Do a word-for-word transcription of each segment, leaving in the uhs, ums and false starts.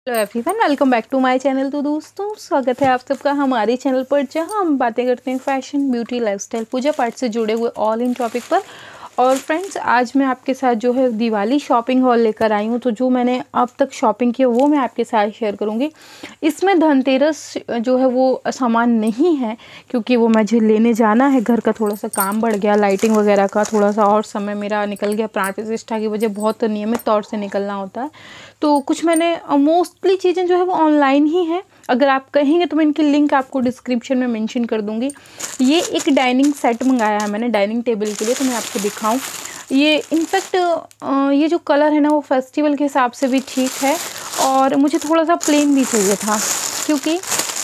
Hello everyone, welcome back to my channel. तो दोस्तों, स्वागत है आप सबका हमारे चैनल पर, जहां हम बातें करते हैं फैशन, ब्यूटी, लाइफस्टाइल, पूजा पाठ से जुड़े हुए ऑल इन टॉपिक पर। और फ्रेंड्स, आज मैं आपके साथ जो है दिवाली शॉपिंग हॉल लेकर आई हूं। तो जो मैंने अब तक शॉपिंग की वो मैं आपके साथ शेयर करूंगी। इसमें धनतेरस जो है वो सामान नहीं है, क्योंकि वो मुझे लेने जाना है। घर का थोड़ा सा काम बढ़ गया, लाइटिंग वगैरह का थोड़ा सा और समय मेरा निकल गया। प्राण प्रतिष्ठा की वजह बहुत नियमित तौर से निकलना होता है। तो कुछ मैंने मोस्टली चीज़ें जो है वो ऑनलाइन ही हैं। अगर आप कहेंगे तो मैं इनकी लिंक आपको डिस्क्रिप्शन में मेंशन कर दूंगी। ये एक डाइनिंग सेट मंगाया है मैंने डाइनिंग टेबल के लिए, तो मैं आपको दिखाऊं। ये इनफैक्ट ये जो कलर है ना, वो फेस्टिवल के हिसाब से भी ठीक है। और मुझे थोड़ा सा प्लेन भी चाहिए था, क्योंकि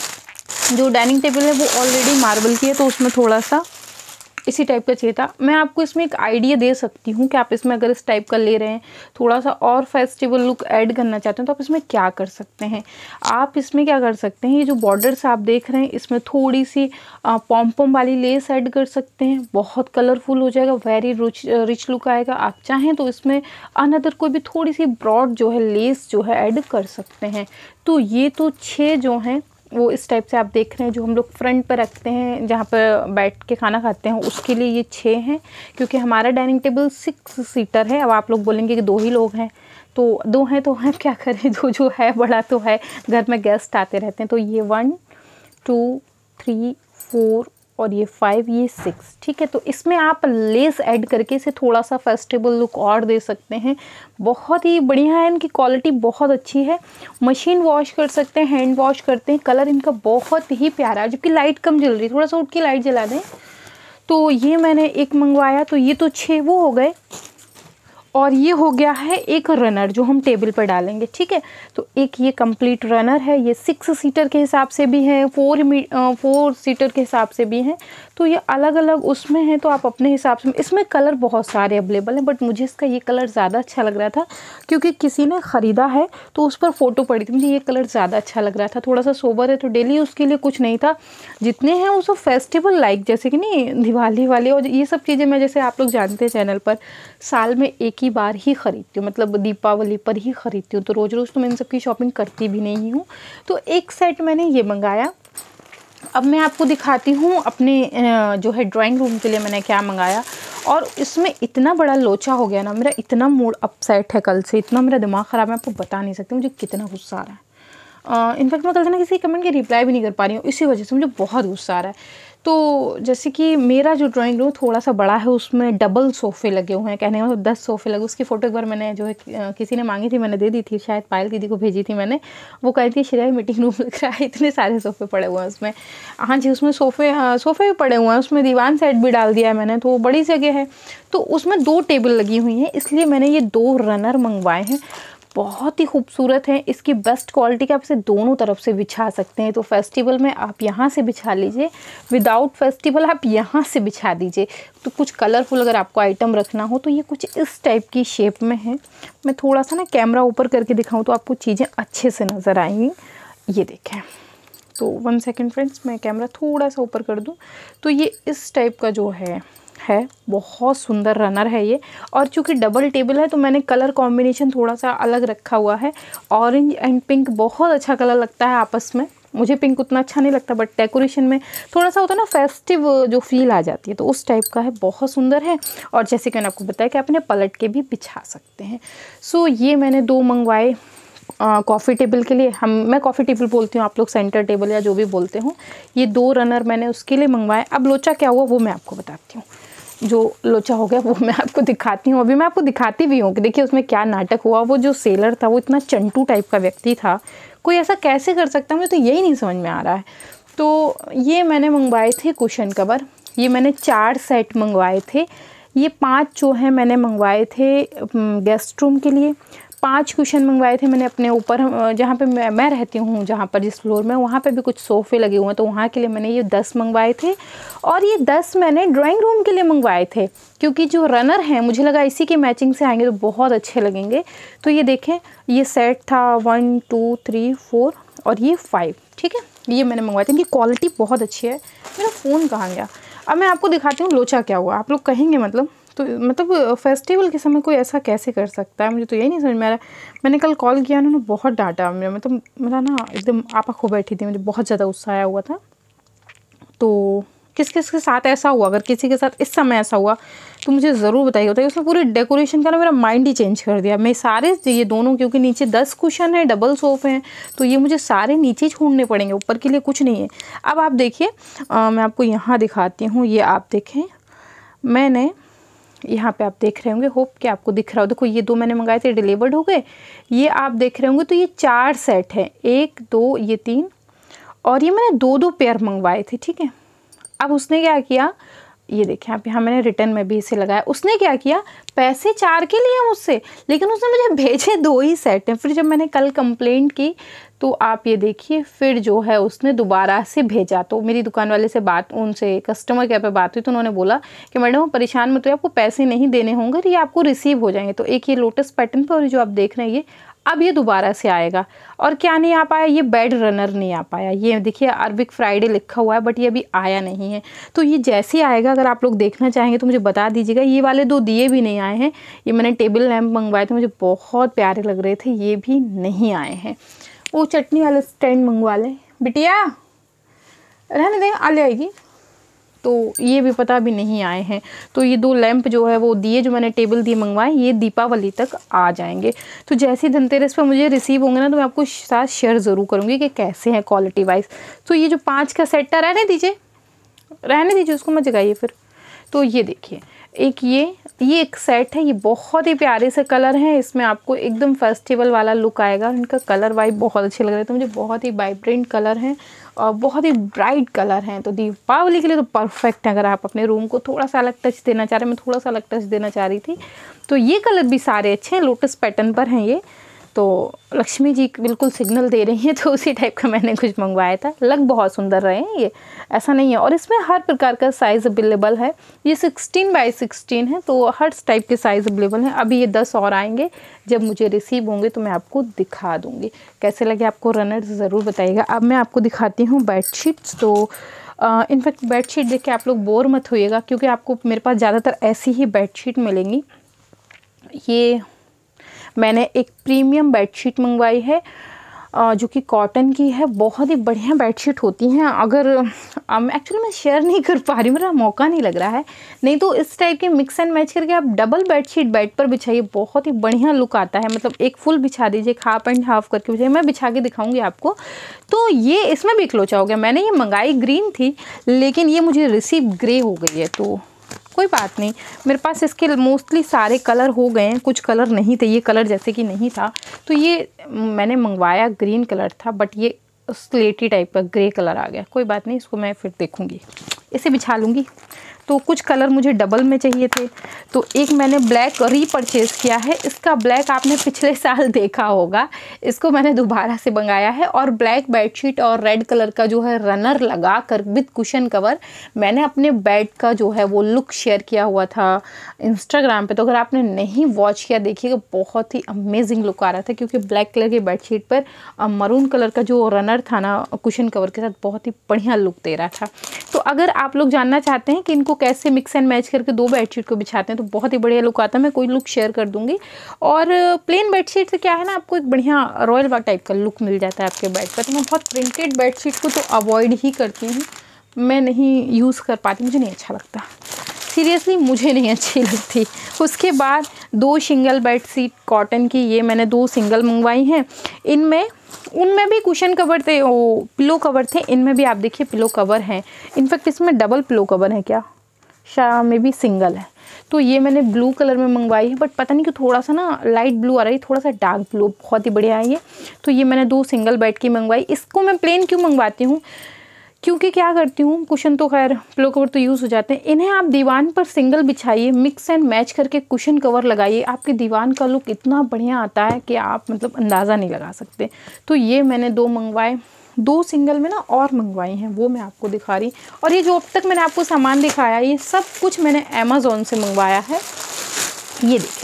जो डाइनिंग टेबल है वो ऑलरेडी मार्बल की है, तो उसमें थोड़ा सा इसी टाइप का चाहिए था। मैं आपको इसमें एक आइडिया दे सकती हूँ कि आप इसमें अगर इस टाइप का ले रहे हैं, थोड़ा सा और फेस्टिवल लुक ऐड करना चाहते हैं, तो आप इसमें क्या कर सकते हैं। आप इसमें क्या कर सकते हैं, ये जो बॉर्डर्स आप देख रहे हैं, इसमें थोड़ी सी पॉम पॉम वाली लेस ऐड कर सकते हैं। बहुत कलरफुल हो जाएगा, वेरी रिच रिच लुक आएगा। आप चाहें तो इसमें अनदर कोई भी थोड़ी सी ब्रॉड जो है लेस जो है ऐड कर सकते हैं। तो ये तो छः जो हैं वो इस टाइप से आप देख रहे हैं, जो हम लोग फ्रंट पर रखते हैं, जहाँ पर बैठ के खाना खाते हैं, उसके लिए ये छः हैं। क्योंकि हमारा डाइनिंग टेबल सिक्स सीटर है। अब आप लोग बोलेंगे कि दो ही लोग हैं, तो दो हैं तो हम क्या करें, जो जो है बड़ा तो है, घर में गेस्ट आते रहते हैं। तो ये वन टू थ्री फोर और ये फाइव, ये सिक्स, ठीक है। तो इसमें आप लेस ऐड करके इसे थोड़ा सा फेस्टिवल लुक और दे सकते हैं। बहुत ही बढ़िया है, इनकी क्वालिटी बहुत अच्छी है। मशीन वॉश कर सकते हैं, हैंड वॉश करते हैं। कलर इनका बहुत ही प्यारा है, जबकि लाइट कम जल रही, थोड़ा सा उठ के लाइट जला दें। तो ये मैंने एक मंगवाया, तो ये तो छः वो हो गए। और ये हो गया है एक रनर जो हम टेबल पर डालेंगे, ठीक है। तो एक ये कंप्लीट रनर है। ये सिक्स सीटर के हिसाब से भी है, फोर फोर सीटर के हिसाब से भी हैं। तो ये अलग अलग उसमें है, तो आप अपने हिसाब से। इसमें कलर बहुत सारे अवेलेबल हैं, बट मुझे इसका ये कलर ज़्यादा अच्छा लग रहा था, क्योंकि किसी ने ख़रीदा है तो उस पर फ़ोटो पड़ी थी। मुझे ये कलर ज़्यादा अच्छा लग रहा था। थोड़ा सा सोबर है, तो डेली उसके लिए कुछ नहीं था। जितने हैं वो सब फेस्टिवल लाइक, जैसे कि नहीं दिवाली वाले और ये सब चीज़ें, मैं जैसे आप लोग जानते हैं चैनल पर साल में एक ही बार ही ख़रीदती हूँ, मतलब दीपावली पर ही ख़रीदती हूँ। तो रोज़ रोज़ तो मैं इन सब की शॉपिंग करती भी नहीं हूँ। तो एक सेट मैंने ये मंगाया। अब मैं आपको दिखाती हूँ अपने जो है ड्राइंग रूम के लिए मैंने क्या मंगाया। और इसमें इतना बड़ा लोचा हो गया ना, मेरा इतना मूड अपसेट है कल से, इतना मेरा दिमाग ख़राब है, आपको बता नहीं सकती मुझे कितना गुस्सा आ रहा है। इनफैक्ट मैं कल से ना किसी कमेंट की रिप्लाई भी नहीं कर पा रही हूँ, इसी वजह से मुझे बहुत गुस्सा आ रहा है। तो जैसे कि मेरा जो ड्राइंग रूम थोड़ा सा बड़ा है, उसमें डबल सोफ़े लगे हुए हैं, कहने का मतलब दस सोफ़े लगे। उसकी फ़ोटो एक बार मैंने जो है किसी ने मांगी थी, मैंने दे दी थी, शायद पायल दीदी को भेजी थी मैंने। वो कही थी श्रेया मीटिंग रूम लग रहा है, इतने सारे सोफ़े पड़े हुए हैं उसमें। हाँ जी, उसमें सोफ़े सोफ़े भी पड़े हुए हैं, उसमें दीवान सेट भी डाल दिया है मैंने, तो बड़ी जगह है। तो उसमें दो टेबल लगी हुई हैं, इसलिए मैंने ये दो रनर मंगवाए हैं। बहुत ही खूबसूरत है, इसकी बेस्ट क्वालिटी के, आप इसे दोनों तरफ से बिछा सकते हैं। तो फेस्टिवल में आप यहाँ से बिछा लीजिए, विदाउट फेस्टिवल आप यहाँ से बिछा दीजिए। तो कुछ कलरफुल अगर आपको आइटम रखना हो तो ये कुछ इस टाइप की शेप में है। मैं थोड़ा सा ना कैमरा ऊपर करके दिखाऊँ तो आपको चीज़ें अच्छे से नज़र आएंगी। ये देखें, तो वन सेकेंड फ्रेंड्स, मैं कैमरा थोड़ा सा ऊपर कर दूँ। तो ये इस टाइप का जो है है बहुत सुंदर रनर है ये। और चूंकि डबल टेबल है, तो मैंने कलर कॉम्बिनेशन थोड़ा सा अलग रखा हुआ है। ऑरेंज एंड पिंक बहुत अच्छा कलर लगता है आपस में। मुझे पिंक उतना अच्छा नहीं लगता, बट डेकोरेशन में थोड़ा सा होता है ना, फेस्टिव जो फील आ जाती है, तो उस टाइप का है। बहुत सुंदर है। और जैसे कि मैंने आपको बताया कि आप इन्हें पलट के भी बिछा सकते हैं। सो ये मैंने दो मंगवाए कॉफ़ी टेबल के लिए। हम मैं कॉफ़ी टेबल बोलती हूँ, आप लोग सेंटर टेबल या जो भी बोलते हो। ये दो रनर मैंने उसके लिए मंगवाए। अब लोचा क्या हुआ वो मैं आपको बताती हूँ। जो लोचा हो गया वो मैं आपको दिखाती हूँ। अभी मैं आपको दिखाती भी हूँ कि देखिए उसमें क्या नाटक हुआ। वो जो सेलर था वो इतना चंटू टाइप का व्यक्ति था, कोई ऐसा कैसे कर सकता है, मुझे तो यही नहीं समझ में आ रहा है। तो ये मैंने मंगवाए थे कुशन कवर। ये मैंने चार सेट मंगवाए थे। ये पांच जो है मैंने मंगवाए थे गेस्ट रूम के लिए। पांच कुशन मंगवाए थे मैंने अपने ऊपर, जहाँ पे मैं मैं रहती हूँ, जहाँ पर जिस फ्लोर में, वहाँ पे भी कुछ सोफ़े लगे हुए हैं, तो वहाँ के लिए मैंने ये दस मंगवाए थे। और ये दस मैंने ड्राइंग रूम के लिए मंगवाए थे, क्योंकि जो रनर हैं मुझे लगा इसी के मैचिंग से आएंगे तो बहुत अच्छे लगेंगे। तो ये देखें, ये सेट था वन टू थ्री फोर और ये फाइव, ठीक है। ये मैंने मंगवाए थे, इनकी क्वालिटी बहुत अच्छी है। मेरा फ़ोन कहाँ गया? अब मैं आपको दिखाती हूँ लोचा क्या हुआ। आप लोग कहेंगे मतलब तो मतलब फेस्टिवल के समय कोई ऐसा कैसे कर सकता है, मुझे तो यही नहीं समझ में आ रहा। मैंने कल कॉल किया, उन्होंने बहुत डांटा मेरा, मतलब मेरा ना एकदम आपा खो बैठी थी, मुझे बहुत ज़्यादा गुस्सा आया हुआ था। तो किस किस के साथ ऐसा हुआ, अगर किसी के साथ इस समय ऐसा हुआ तो मुझे ज़रूर बताइए। होता है उसने पूरी डेकोरेशन का ना मेरा माइंड ही चेंज कर दिया। मैं सारे ये दोनों, क्योंकि नीचे दस कुशन है, डबल सोफे हैं, तो ये मुझे सारे नीचे छोड़ने पड़ेंगे, ऊपर के लिए कुछ नहीं है। अब आप देखिए, मैं आपको यहाँ दिखाती हूँ, ये आप देखें, मैंने यहाँ पे आप देख रहे होंगे, होप कि आपको दिख रहा हो। देखो ये दो मैंने मंगाए थे, डिलीवर्ड हो गए। ये आप देख रहे होंगे, तो ये चार सेट है, एक दो ये तीन, और ये मैंने दो दो पेयर मंगवाए थे, ठीक है। अब उसने क्या किया, ये देखें आप, यहाँ मैंने रिटर्न में भी इसे लगाया। उसने क्या किया, पैसे चार के लिए मुझसे, लेकिन उसने मुझे भेजे दो ही सेट हैं। फिर जब मैंने कल कंप्लेंट की तो आप ये देखिए, फिर जो है उसने दोबारा से भेजा। तो मेरी दुकान वाले से बात, उनसे कस्टमर केयर पे बात हुई, तो उन्होंने बोला कि मैडम परेशान मत होइए, आपको पैसे नहीं देने होंगे, ये आपको रिसीव हो जाएंगे। तो एक ये लोटस पैटर्न पर, और जो आप देख रहे हैं ये, अब ये दोबारा से आएगा। और क्या नहीं आ पाया, ये बेड रनर नहीं आ पाया। ये देखिए अरबिक फ्राइडे लिखा हुआ है, बट ये अभी आया नहीं है। तो ये जैसे ही आएगा, अगर आप लोग देखना चाहेंगे तो मुझे बता दीजिएगा। ये वाले दो दिए भी नहीं आए हैं। ये मैंने टेबल लैंप मंगवाए थे, मुझे बहुत प्यारे लग रहे थे, ये भी नहीं आए हैं। वो चटनी वाला स्टैंड मंगवा लें बिटिया, रहने दें, आ ले आएगी। तो ये भी पता भी नहीं आए हैं। तो ये दो लैंप जो है, वो दिए जो मैंने टेबल दिए मंगवाए, ये दीपावली तक आ जाएंगे। तो जैसे ही धनतेरस पर मुझे रिसीव होंगे ना, तो मैं आपको साथ शेयर ज़रूर करूँगी कि कैसे हैं क्वालिटी वाइज। तो ये जो पाँच का सेट था, रहने दीजिए रहने दीजिए उसको मत जगाइए फिर। तो ये देखिए, एक ये ये एक सेट है, ये बहुत ही प्यारे से कलर हैं, इसमें आपको एकदम फेस्टिवल वाला लुक आएगा। इनका कलर वाइब बहुत अच्छे लग रहे हैं, तो मुझे बहुत ही वाइब्रेंट कलर हैं और बहुत ही ब्राइट कलर हैं। तो दीपावली के लिए तो परफेक्ट है। अगर आप अपने रूम को थोड़ा सा अलग टच देना चाह रहे हैं, मैं थोड़ा सा अलग टच देना चाह रही थी, तो ये कलर भी सारे अच्छे हैं, लोटस पैटर्न पर हैं ये। तो लक्ष्मी जी बिल्कुल सिग्नल दे रही हैं, तो उसी टाइप का मैंने कुछ मंगवाया था। लग बहुत सुंदर रहे हैं ये, ऐसा नहीं है। और इसमें हर प्रकार का साइज़ अवेलेबल है। ये सिक्सटीन बाई सिक्सटीन है, तो हर टाइप के साइज़ अवेलेबल हैं। अभी ये दस और आएंगे, जब मुझे रिसीव होंगे तो मैं आपको दिखा दूँगी। कैसे लगे आपको रनर ज़रूर बताइएगा। अब मैं आपको दिखाती हूँ बेडशीट्स। तो इनफैक्ट बेडशीट देख के आप लोग बोर मत होइएगा, क्योंकि आपको मेरे पास ज़्यादातर ऐसी ही बेडशीट मिलेंगी। ये मैंने एक प्रीमियम बेडशीट मंगवाई है, जो कि कॉटन की है। बहुत ही बढ़िया बेडशीट होती हैं। अगर एक्चुअली मैं शेयर नहीं कर पा रही, मेरा मौका नहीं लग रहा है, नहीं तो इस टाइप के मिक्स एंड मैच करके आप डबल बेडशीट बेड पर बिछाइए, बहुत ही बढ़िया लुक आता है। मतलब एक फुल बिछा दीजिए, हाफ एंड हाफ करके बिछाइए। मैं बिछा के दिखाऊंगी आपको। तो ये इसमें भी क्लोचा हो गया। मैंने ये मंगाई ग्रीन थी, लेकिन ये मुझे रिसीव ग्रे हो गई है। तो कोई बात नहीं, मेरे पास इसके मोस्टली सारे कलर हो गए हैं। कुछ कलर नहीं थे, ये कलर जैसे कि नहीं था, तो ये मैंने मंगवाया ग्रीन कलर था, बट ये स्लेटी टाइप का ग्रे कलर आ गया। कोई बात नहीं, इसको मैं फिर देखूंगी, इसे बिछा लूँगी। तो कुछ कलर मुझे डबल में चाहिए थे, तो एक मैंने ब्लैक रीपरचेज़ किया है। इसका ब्लैक आपने पिछले साल देखा होगा, इसको मैंने दोबारा से मंगाया है। और ब्लैक बेडशीट और रेड कलर का जो है रनर लगा कर विद कुशन कवर, मैंने अपने बेड का जो है वो लुक शेयर किया हुआ था इंस्टाग्राम पे। तो अगर आपने नहीं वॉच किया, देखिएगा, बहुत ही अमेजिंग लुक आ रहा था, क्योंकि ब्लैक कलर की बेडशीट पर मरून कलर का जो रनर था ना कुशन कवर के साथ, बहुत ही बढ़िया लुक दे रहा था। तो अगर आप लोग जानना चाहते हैं कि इनको कैसे मिक्स एंड मैच करके दो बेडशीट को बिछाते हैं, तो बहुत ही बढ़िया लुक आता है। मैं कोई लुक शेयर कर दूंगी। और प्लेन बेडशीट से क्या है ना, आपको एक बढ़िया रॉयल टाइप का लुक मिल जाता है आपके बेड पर। तो मैं बहुत प्रिंटेड बेडशीट को तो अवॉइड ही करती हूँ, मैं नहीं यूज़ कर पाती, मुझे नहीं अच्छा लगता, सीरियसली मुझे नहीं अच्छी लगती। उसके बाद दो सिंगल बेडशीट कॉटन की, ये मैंने दो सिंगल मंगवाई हैं। इनमें उनमें भी कुशन कवर थे, वो पिलो कवर थे, इनमें भी आप देखिए पिलो कवर हैं। इनफैक्ट इसमें डबल पिलो कवर है क्या, शायद में भी सिंगल है। तो ये मैंने ब्लू कलर में मंगवाई है, बट पता नहीं कि थोड़ा सा ना लाइट ब्लू आ रही है, थोड़ा सा डार्क ब्लू, बहुत ही बढ़िया है ये। तो ये मैंने दो सिंगल बेड की मंगवाई। इसको मैं प्लेन क्यों मंगवाती हूँ, क्योंकि क्या करती हूँ, कुशन तो खैर पिलो कवर तो यूज़ हो जाते हैं, इन्हें आप दीवान पर सिंगल बिछाइए, मिक्स एंड मैच करके कुशन कवर लगाइए, आपके दीवान का लुक इतना बढ़िया आता है कि आप मतलब अंदाज़ा नहीं लगा सकते। तो ये मैंने दो मंगवाए, दो सिंगल में ना और मंगवाई हैं, वो मैं आपको दिखा रही। और ये जो अब तक मैंने आपको सामान दिखाया, ये सब कुछ मैंने अमेज़ॉन से मंगवाया है। ये देखें,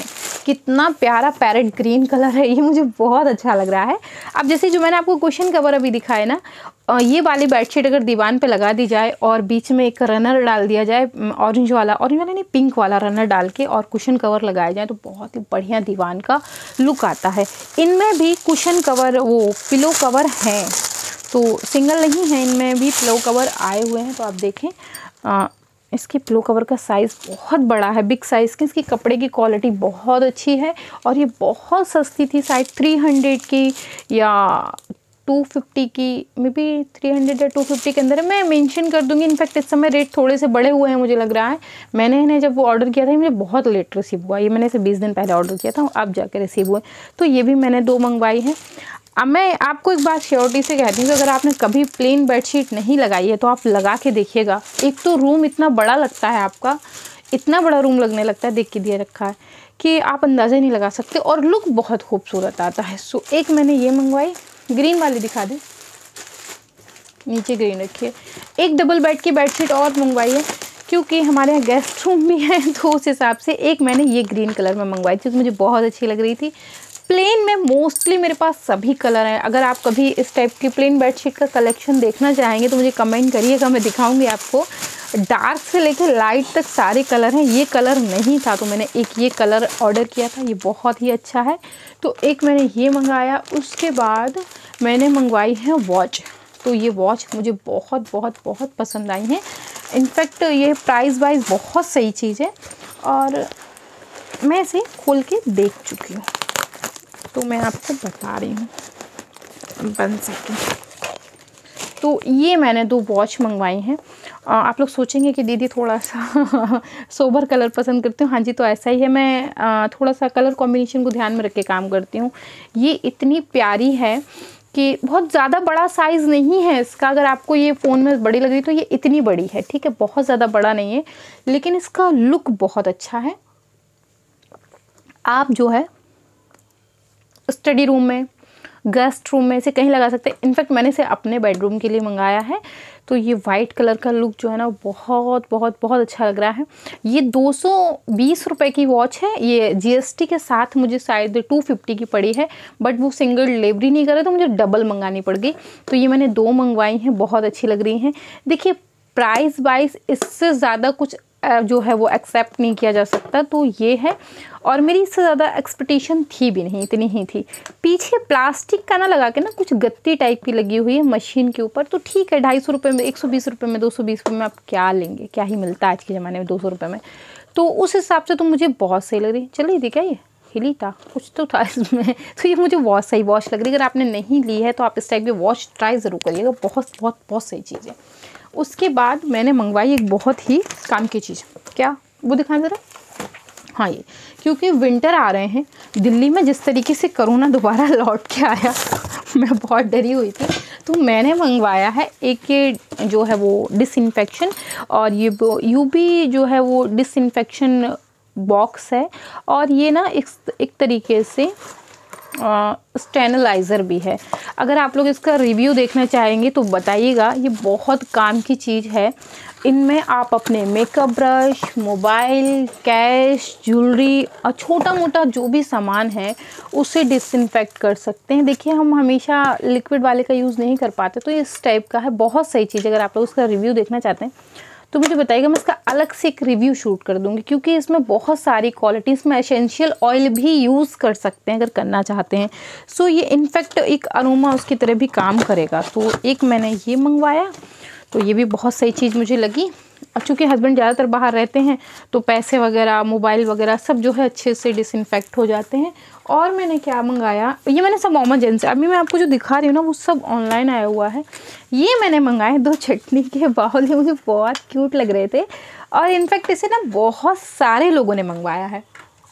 कितना प्यारा पैरेट ग्रीन कलर है, ये मुझे बहुत अच्छा लग रहा है। अब जैसे जो मैंने आपको कुशन कवर अभी दिखाया ना, ये वाली बेडशीट अगर दीवान पे लगा दी जाए और बीच में एक रनर डाल दिया जाए, ऑरेंज वाला ऑरेंज वाला नहीं पिंक वाला रनर डाल के और कुशन कवर लगाया जाए तो बहुत ही बढ़िया दीवान का लुक आता है। इनमें भी कुशन कवर वो पिलो कवर हैं, तो सिंगल नहीं है, इनमें भी पिलो कवर आए हुए हैं। तो आप देखें आ, इसकी पिलो कवर का साइज़ बहुत बड़ा है, बिग साइज़ की। इसकी कपड़े की क्वालिटी बहुत अच्छी है और ये बहुत सस्ती थी, शायद थ्री हंड्रेड की या टू फिफ्टी की, मे बी थ्री हंड्रेड या टू फिफ्टी के अंदर है। मैं मेंशन कर दूंगी। इनफैक्ट इस समय रेट थोड़े से बढ़े हुए हैं मुझे लग रहा है। मैंने इन्हें जब वो ऑर्डर किया था मुझे बहुत लेट रिसीव हुआ, ये मैंने इसे बीस दिन पहले ऑर्डर किया था, अब जाकर रिसीव हुए। तो ये भी मैंने दो मंगवाई है। अब मैं आपको एक बात श्योरिटी से कहती हूँ कि अगर आपने कभी प्लेन बेडशीट नहीं लगाई है तो आप लगा के देखिएगा। एक तो रूम इतना बड़ा लगता है, आपका इतना बड़ा रूम लगने लगता है, देख के दिया रखा है कि आप अंदाज़ा नहीं लगा सकते, और लुक बहुत खूबसूरत आता है। सो एक मैंने ये मंगवाई, ग्रीन वाली दिखा दें, नीचे ग्रीन रखिए। एक डबल बेड की बेडशीट और मंगवाई है क्योंकि हमारे यहाँ गेस्ट रूम भी है, तो उस हिसाब से एक मैंने ये ग्रीन कलर में मंगवाई थी, मुझे बहुत अच्छी लग रही थी। प्लेन में मोस्टली मेरे पास सभी कलर हैं। अगर आप कभी इस टाइप की प्लेन बेडशीट का कलेक्शन देखना चाहेंगे तो मुझे कमेंट करिएगा, मैं दिखाऊंगी आपको। डार्क से लेकर लाइट तक सारे कलर हैं। ये कलर नहीं था तो मैंने एक ये कलर ऑर्डर किया था, ये बहुत ही अच्छा है, तो एक मैंने ये मंगाया। उसके बाद मैंने मंगवाई है वॉच। तो ये वॉच मुझे बहुत बहुत बहुत पसंद आई है। इनफैक्ट ये प्राइस वाइज बहुत सही चीज़ है और मैं इसे खोल के देख चुकी हूँ, तो मैं आपको बता रही हूँ, बन सके। तो ये मैंने दो वॉच मंगवाई हैं। आप लोग सोचेंगे कि दीदी थोड़ा सा सोबर कलर पसंद करती हूँ। हाँ जी, तो ऐसा ही है। मैं आ, थोड़ा सा कलर कॉम्बिनेशन को ध्यान में रख के काम करती हूँ। ये इतनी प्यारी है कि बहुत ज़्यादा बड़ा साइज़ नहीं है इसका। अगर आपको ये फ़ोन में बड़ी लग रही तो ये इतनी बड़ी है, ठीक है, बहुत ज़्यादा बड़ा नहीं है, लेकिन इसका लुक बहुत अच्छा है। आप जो है स्टडी रूम में, गेस्ट रूम में, इसे कहीं लगा सकते हैं। इनफैक्ट मैंने इसे अपने बेडरूम के लिए मंगाया है। तो ये वाइट कलर का लुक जो है ना बहुत बहुत बहुत अच्छा लग रहा है। ये दो सौ बीस रुपए की वॉच है। ये जीएसटी के साथ मुझे शायद टू फिफ्टी की पड़ी है, बट वो सिंगल डिलीवरी नहीं करे तो मुझे डबल मंगानी पड़ गई। तो ये मैंने दो मंगवाई हैं, बहुत अच्छी लग रही हैं। देखिए प्राइस वाइज इससे ज़्यादा कुछ जो है वो एक्सेप्ट नहीं किया जा सकता, तो ये है। और मेरी इससे ज़्यादा एक्सपेक्टेशन थी भी नहीं, इतनी ही थी। पीछे प्लास्टिक का ना लगा के ना कुछ गत्ती टाइप की लगी हुई है मशीन के ऊपर, तो ठीक है। ढाई सौ रुपये में, एक सौ बीस रुपये में, दो सौ बीस रुपये में आप क्या लेंगे, क्या ही मिलता है आज के ज़माने में दो सौ रुपये में। तो उस हिसाब से तो मुझे बहुत सही लग रही। चल रही थी क्या, ये हिली था, कुछ तो था इसमें, तो ये मुझे बहुत सही वॉच लग रही है। अगर आपने नहीं ली है तो आप इस टाइप की वॉच ट्राई ज़रूर करिएगा, बहुत बहुत बहुत सही चीज़ है। उसके बाद मैंने मंगवाई एक बहुत ही काम की चीज़, क्या वो दिखाएं ज़रा। हाँ, ये क्योंकि विंटर आ रहे हैं दिल्ली में, जिस तरीके से कोरोना दोबारा लौट के आया मैं बहुत डरी हुई थी। तो मैंने मंगवाया है एक ये जो है वो डिसइंफेक्शन, और ये यूबी जो है वो डिसइंफेक्शन बॉक्स है, और ये ना एक एक तरीके से स्टेनलाइज़र भी है। अगर आप लोग इसका रिव्यू देखना चाहेंगे तो बताइएगा, ये बहुत काम की चीज़ है। इनमें आप अपने makeup brush, mobile, cash, jewellery और छोटा मोटा जो भी सामान है उसे डिसइंफेक्ट कर सकते हैं। देखिए हम हमेशा लिक्विड वाले का यूज़ नहीं कर पाते, तो इस टाइप का है, बहुत सही चीज़। अगर आप लोग इसका रिव्यू देखना चाहते हैं तो मुझे बताइएगा, मैं इसका अलग से एक रिव्यू शूट कर दूंगी, क्योंकि इसमें बहुत सारी क्वालिटी, इसमें एसेंशियल ऑयल भी यूज़ कर सकते हैं अगर करना चाहते हैं। सो ये इनफैक्ट एक अरोमा उसकी तरह भी काम करेगा। तो एक मैंने ये मंगवाया, तो ये भी बहुत सही चीज़ मुझे लगी। और चूँकि हस्बैंड ज़्यादातर बाहर रहते हैं तो पैसे वगैरह, मोबाइल वगैरह सब जो है अच्छे से डिसइंफेक्ट हो जाते हैं। और मैंने क्या मंगाया, ये मैंने सब अमेज़न से, अभी मैं आपको जो दिखा रही हूँ ना वो सब ऑनलाइन आया हुआ है। ये मैंने मंगाए दो चटनी के बाउल, ये मुझे बहुत क्यूट लग रहे थे, और इनफैक्ट इसे ना बहुत सारे लोगों ने मंगवाया है।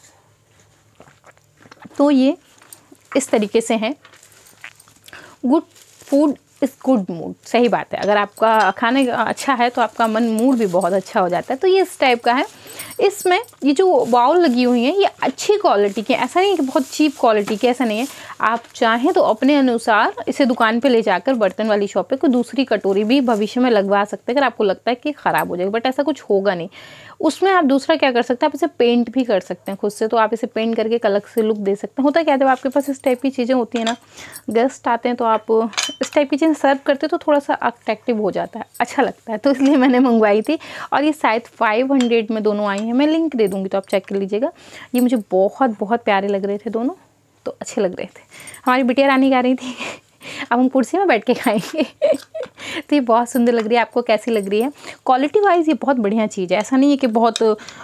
तो ये इस तरीके से हैं। Good food is good mood, सही बात है। अगर आपका खाने अच्छा है तो आपका मन मूड भी बहुत अच्छा हो जाता है। तो ये इस टाइप का है। इसमें ये जो बाउल लगी हुई हैं ये अच्छी क्वालिटी के, ऐसा नहीं है कि बहुत चीप क्वालिटी के, ऐसा नहीं है। आप चाहें तो अपने अनुसार इसे दुकान पे ले जाकर बर्तन वाली शॉप पे कोई दूसरी कटोरी भी भविष्य में लगवा सकते हैं अगर आपको लगता है कि ख़राब हो जाएगी, बट ऐसा कुछ होगा नहीं। उसमें आप दूसरा क्या कर सकते हैं, आप इसे पेंट भी कर सकते हैं खुद से, तो आप इसे पेंट करके एक अलग से लुक दे सकते हैं। होता क्या है, जब आपके पास इस टाइप की चीज़ें होती हैं ना, गेस्ट आते हैं तो आप इस टाइप की चीज़ें सर्व करते हैं तो थोड़ा सा अट्रैक्टिव हो जाता है, अच्छा लगता है, तो इसलिए मैंने मंगवाई थी। और ये शायद फाइव हंड्रेड में दोनों आई हैं, मैं लिंक दे दूँगी तो आप चेक कर लीजिएगा। ये मुझे बहुत बहुत प्यारे लग रहे थे दोनों, तो अच्छे लग रहे थे। हमारी बिटिया रानी गा रही थी अब हम कुर्सी में बैठ के खाएंगे तो ये बहुत सुंदर लग रही है। आपको कैसी लग रही है? क्वालिटी वाइज ये बहुत बढ़िया चीज़ है, ऐसा नहीं है कि बहुत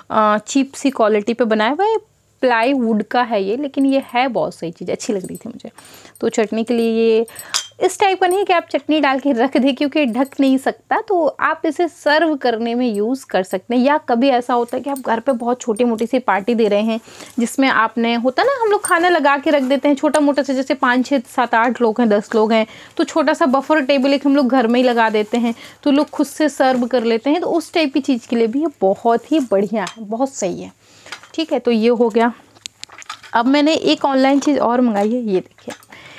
चीप सी क्वालिटी पे बनाया हुआ है, प्लाई वुड का है ये, लेकिन ये है बहुत सही चीज़, अच्छी लग रही थी मुझे। तो चटनी के लिए ये इस टाइप का नहीं कि आप चटनी डाल के रख दें क्योंकि ढक नहीं सकता, तो आप इसे सर्व करने में यूज़ कर सकते हैं। या कभी ऐसा होता है कि आप घर पे बहुत छोटी मोटी सी पार्टी दे रहे हैं जिसमें आपने, होता ना हम लोग खाना लगा के रख देते हैं छोटा मोटा से, जैसे पाँच छः सात आठ लोग हैं, दस लोग हैं, तो छोटा सा बफर टेबल एक हम लोग घर में ही लगा देते हैं तो लोग खुद से सर्व कर लेते हैं, तो उस टाइप की चीज़ के लिए भी ये बहुत ही बढ़िया है, बहुत सही है। ठीक है, तो ये हो गया। अब मैंने एक ऑनलाइन चीज़ और मंगाई है, ये देखिए।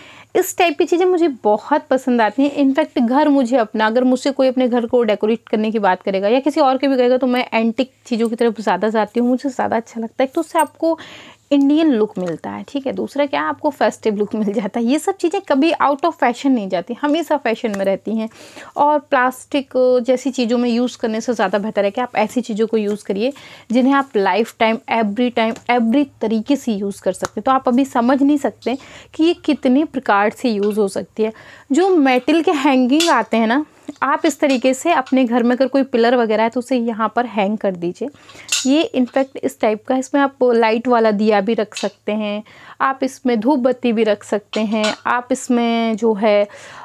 इस टाइप की चीज़ें मुझे बहुत पसंद आती हैं। इनफैक्ट घर मुझे अपना, अगर मुझसे कोई अपने घर को डेकोरेट करने की बात करेगा या किसी और के भी कहेगा तो मैं एंटिक चीज़ों की तरफ ज़्यादा जाती हूँ, मुझे ज़्यादा अच्छा लगता है। तो उससे आपको इंडियन लुक मिलता है, ठीक है। दूसरा क्या, आपको फेस्टिव लुक मिल जाता है। ये सब चीज़ें कभी आउट ऑफ फैशन नहीं जाती, हमेशा फैशन में रहती हैं। और प्लास्टिक जैसी चीज़ों में यूज़ करने से ज़्यादा बेहतर है कि आप ऐसी चीज़ों को यूज़ करिए जिन्हें आप lifetime, every time, every तरीके से यूज़ कर सकते हैं। तो आप अभी समझ नहीं सकते कि ये कितने प्रकार से यूज़ हो सकती है। जो मेटल के हैंगिंग आते हैं ना, आप इस तरीके से अपने घर में अगर कोई पिलर वगैरह है तो उसे यहाँ पर हैंग कर दीजिए। ये इनफैक्ट इस टाइप का, इसमें आप लाइट वाला दिया भी रख सकते हैं, आप इसमें धूप बत्ती भी रख सकते हैं, आप इसमें जो है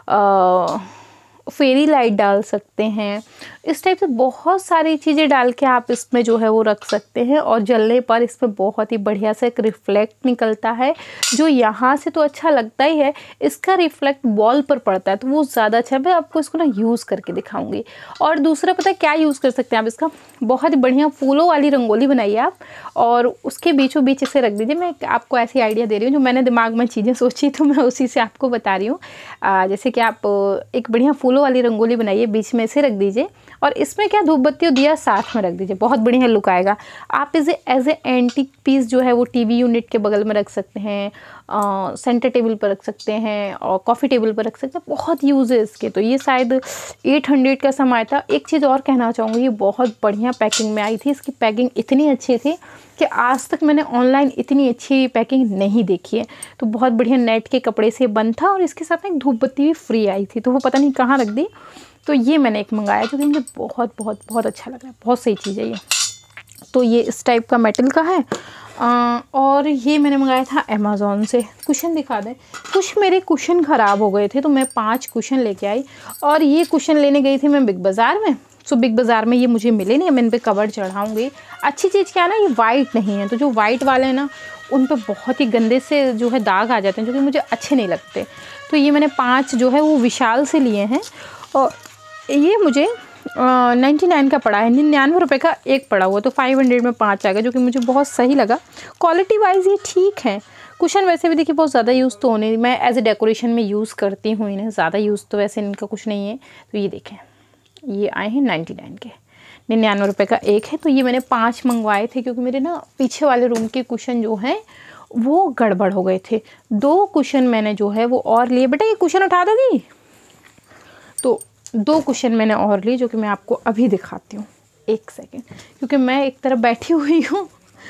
आ, फेरी लाइट डाल सकते हैं। इस टाइप से बहुत सारी चीज़ें डाल के आप इसमें जो है वो रख सकते हैं और जलने पर इसमें बहुत ही बढ़िया से एक रिफ्लेक्ट निकलता है, जो यहाँ से तो अच्छा लगता ही है, इसका रिफ्लेक्ट वॉल पर पड़ता है तो वो ज़्यादा अच्छा है। मैं आपको इसको ना यूज़ करके दिखाऊंगी। और दूसरा पता है क्या यूज़ कर सकते हैं आप इसका, बहुत ही बढ़िया फूलों वाली रंगोली बनाइए आप और उसके बीचों बीच इसे रख दीजिए। मैं आपको ऐसी आइडिया दे रही हूँ जो मैंने दिमाग में चीज़ें सोची तो मैं उसी से आपको बता रही हूँ। जैसे कि आप एक बढ़िया फूलों वाली रंगोली बनाइए, बीच में इसे रख दीजिए और इसमें क्या धूप बत्ती और दिया साथ में रख दीजिए, बहुत बढ़िया लुक आएगा। आप इसे एज ए एंटीक पीस जो है वो टीवी यूनिट के बगल में रख सकते हैं, सेंटर टेबल पर रख सकते हैं और कॉफ़ी टेबल पर रख सकते हैं, बहुत यूज़ है इसके। तो ये शायद आठ सौ का समय था। एक चीज़ और कहना चाहूँगी, ये बहुत बढ़िया पैकिंग में आई थी, इसकी पैकिंग इतनी अच्छी थी कि आज तक मैंने ऑनलाइन इतनी अच्छी पैकिंग नहीं देखी है। तो बहुत बढ़िया नेट के कपड़े से बंद था और इसके साथ एक धूप बत्ती भी फ्री आई थी, तो वो पता नहीं कहाँ रख दी। तो ये मैंने एक मंगाया जो कि मुझे बहुत बहुत बहुत अच्छा लग रहा है, बहुत सही चीज़ है ये। तो ये इस टाइप का मेटल का है। आ, और ये मैंने मंगाया था अमेज़ॉन से। कुशन दिखा दें, कुछ मेरे कुशन ख़राब हो गए थे तो मैं पांच कुशन लेके आई और ये कुशन लेने गई थी मैं बिग बाज़ार में। सो बिग बाज़ार में ये मुझे मिले नहीं, मैं इन पर कवर चढ़ाऊँगी। अच्छी चीज़ क्या है ना, ये वाइट नहीं है, तो जो वाइट वाले हैं ना उन पर बहुत ही गंदे से जो है दाग आ जाते हैं जो कि मुझे अच्छे नहीं लगते। तो ये मैंने पाँच जो है वो विशाल से लिए हैं और ये मुझे नाइन्टी नाइन का पड़ा है, निन्यानवे रुपये का एक पड़ा हुआ, तो फाइव हंड्रेड में पाँच आ गया जो कि मुझे बहुत सही लगा। क्वालिटी वाइज ये ठीक है। कुशन वैसे भी देखिए बहुत ज़्यादा यूज़ तो होने, मैं एज ए डेकोरेशन में यूज़ करती हूँ इन्हें, ज़्यादा यूज़ तो वैसे इनका कुछ नहीं है। तो ये देखें, ये आए हैं नाइन्टी नाइन के, निन्यानवे रुपये का एक है। तो ये मैंने पाँच मंगवाए थे क्योंकि मेरे ना पीछे वाले रूम के कुशन जो हैं वो गड़बड़ हो गए थे। दो कुशन मैंने जो है वो और लिए। बेटा ये कुशन उठा दोगी? तो दो कुशन मैंने और लिए जो कि मैं आपको अभी दिखाती हूँ, एक सेकेंड, क्योंकि मैं एक तरफ बैठी हुई हूँ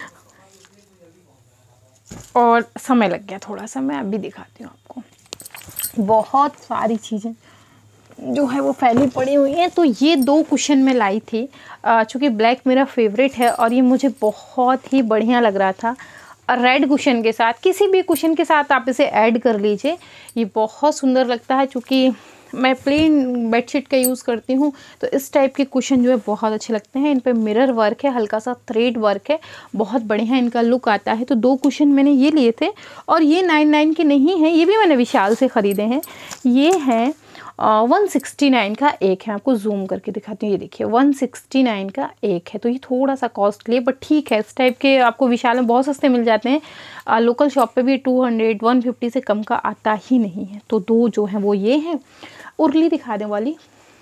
और समय लग गया थोड़ा सा। मैं अभी दिखाती हूँ आपको। बहुत सारी चीज़ें जो है वो फैली पड़ी हुई हैं। तो ये दो कुशन मैं लाई थी, चूँकि ब्लैक मेरा फेवरेट है और ये मुझे बहुत ही बढ़िया लग रहा था। रेड कुशन के साथ, किसी भी कुशन के साथ आप इसे ऐड कर लीजिए, ये बहुत सुंदर लगता है। चूँकि मैं प्लेन बेडशीट का यूज़ करती हूँ तो इस टाइप के कुशन जो है बहुत अच्छे लगते हैं। इन पे मिरर वर्क है, हल्का सा थ्रेड वर्क है, बहुत बढ़िया इनका लुक आता है। तो दो कुशन मैंने ये लिए थे और ये नाइन नाइन के नहीं हैं, ये भी मैंने विशाल से ख़रीदे हैं। ये हैं वन सिक्सटी नाइन का एक है, आपको जूम करके दिखाती हूँ, ये देखिए वन सिक्सटी नाइन का एक है। तो ये थोड़ा सा कॉस्टली है बट ठीक है, इस टाइप के आपको विशाल में बहुत सस्ते मिल जाते हैं। लोकल शॉप पे भी टू हंड्रेड वन फिफ्टी से कम का आता ही नहीं है। तो दो जो हैं वो ये हैं। उर्ली दिखा दें वाली,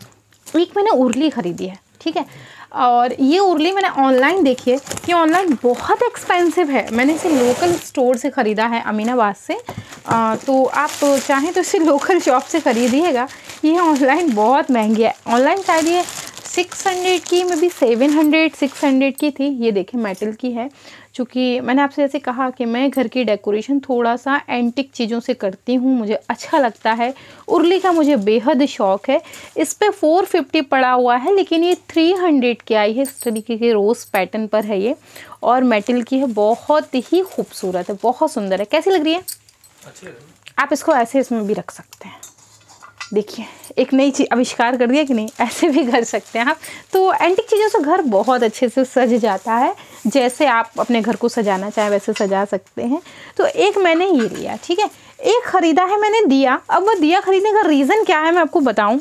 एक मैंने उर्ली ख़रीदी है, ठीक है। और ये उर्ली मैंने ऑनलाइन देखी है, ये ऑनलाइन बहुत एक्सपेंसिव है। मैंने इसे लोकल स्टोर से ख़रीदा है, अमीनाबाद से। आ, तो आप चाहें तो इसे लोकल शॉप से ख़रीदिएगा, ये ऑनलाइन बहुत महंगी है। ऑनलाइन शायद ये सिक्स हंड्रेड की में भी सेवन हंड्रेड सिक्स हंड्रेड की थी। ये देखें मेटल की है। चूँकि मैंने आपसे जैसे कहा कि मैं घर की डेकोरेशन थोड़ा सा एंटिक चीज़ों से करती हूँ, मुझे अच्छा लगता है। उर्ली का मुझे बेहद शौक़ है। इस पे फोर फिफ्टी पड़ा हुआ है, लेकिन ये थ्री हंड्रेड की आई है। इस तरीके के रोज़ पैटर्न पर है ये, और मेटल की है। बहुत ही खूबसूरत है, बहुत सुंदर है। कैसी लग रही है? अच्छी है। आप इसको ऐसे इसमें भी रख सकते हैं। देखिए एक नई चीज़ आविष्कार कर दिया कि नहीं, ऐसे भी कर सकते हैं आप। तो एंटिक चीज़ों से घर बहुत अच्छे से सज जाता है। जैसे आप अपने घर को सजाना चाहें वैसे सजा सकते हैं। तो एक मैंने ये लिया, ठीक है। एक ख़रीदा है मैंने दिया। अब वो दिया ख़रीदने का रीज़न क्या है मैं आपको बताऊं।